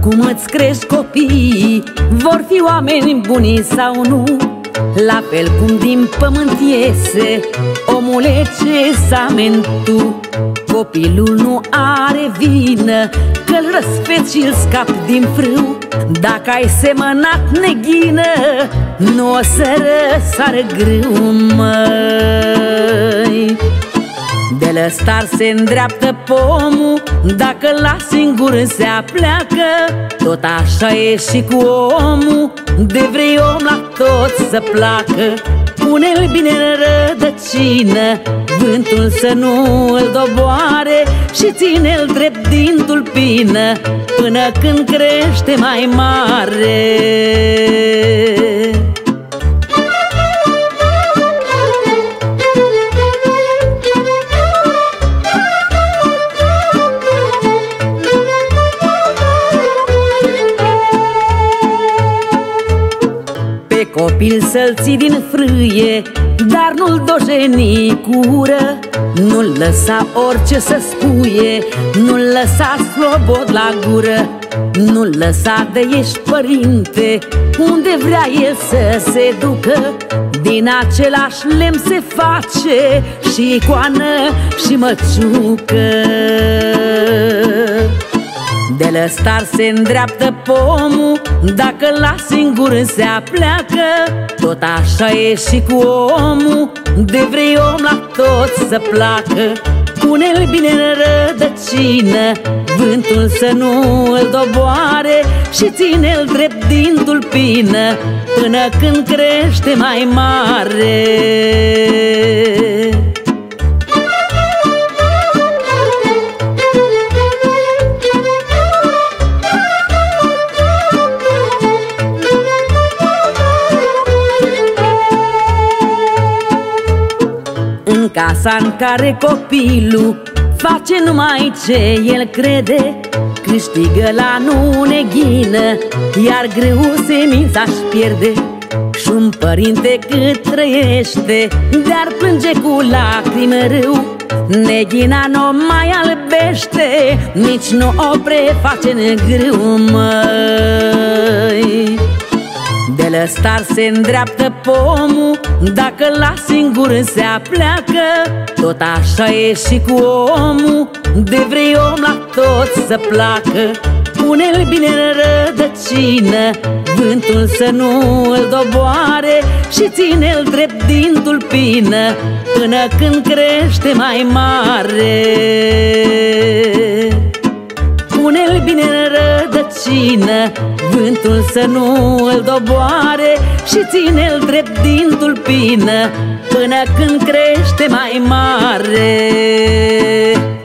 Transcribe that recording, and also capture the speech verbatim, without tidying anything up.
Cum îți crești copiii, vor fi oameni buni sau nu, la fel cum din pământ iese omule ce s-a tu. Copilul nu are vină că-l răsfeți și-l scapi din frâu. Dacă ai semănat neghină, nu o să răsară grâu, măi. De lăstar se îndreaptă pomul, dacă la singur se apleacă. Tot așa e și cu omul, de vrei om la tot să placă. Pune-l bine în rădăcină, vântul să nu îl doboare, și ține-l drept din tulpină până când crește mai mare. Copil să-l ții din frâie, dar nu-l dojeni cu ură. Nu-l lăsa orice să spuie, nu-l lăsa slobod la gură. Nu-l lăsa de ești părinte, unde vrea el să se ducă. Din același lemn se face și icoană și măciucă. De lăstar se îndreaptă pomul, dacă la singur se apleacă. Tot așa e și cu omul, de vrei om la tot să placă. Pune-l bine în rădăcină, vântul să nu îl doboare, și ține-l drept din tulpină până când crește mai mare. În casa în care copilul face numai ce el crede, câștigă la nu neghină, iar greu semința-și pierde. Și-un părinte cât trăiește, de-ar plânge cu lacrimi râu, neghina n-o mai albește, nici nu o preface în grâu, măi. De lăstar se îndreaptă pomul, dacă la singur se apleacă. Tot așa e și cu omul, de vrei om la tot să placă. Pune-l bine în rădăcină, vântul să nu îl doboare, și ține-l drept din tulpină până când crește mai mare. Pune-l bine în rădăcină, vântul să nu îl doboare, și ține-l drept din tulpină până când crește mai mare.